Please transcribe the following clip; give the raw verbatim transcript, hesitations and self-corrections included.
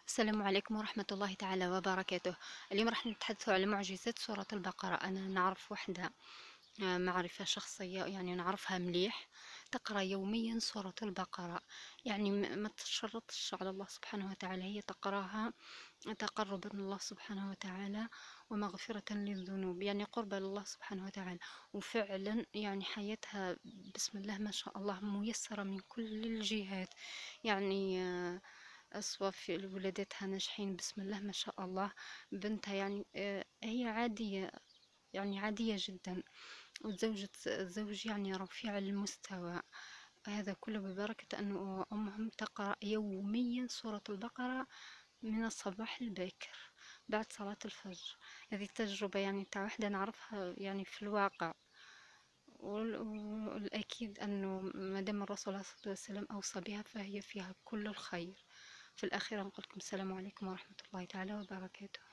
السلام عليكم ورحمة الله تعالى وبركاته. اليوم راح نتحدث على معجزات سورة البقرة. أنا نعرف وحدة آه، معرفة شخصية، يعني نعرفها مليح، تقرأ يوميا سورة البقرة. يعني م- ما تشرطش على الله سبحانه وتعالى، هي تقرأها تقربا من الله سبحانه وتعالى ومغفرة للذنوب، يعني قربة لله سبحانه وتعالى. وفعلا يعني حياتها بسم الله ما شاء الله ميسرة من كل الجهات. يعني آه، أصوات في ولادتها ناجحين بسم الله ما شاء الله. بنتها يعني آه، هي عادية، يعني عادية جدا. وزوجة الزوج يعني رفيع المستوى. هذا كله ببركة أن أمهم تقرأ يوميا سورة البقرة من الصباح الباكر بعد صلاة الفجر. هذه تجربة يعني تاع واحدة نعرفها يعني في الواقع. وال- والأكيد أنه ما دام الرسول عليه الصلاة والسلام أوصى بها فهي فيها كل الخير. في الأخير نقول لكم السلام عليكم ورحمة الله تعالى وبركاته.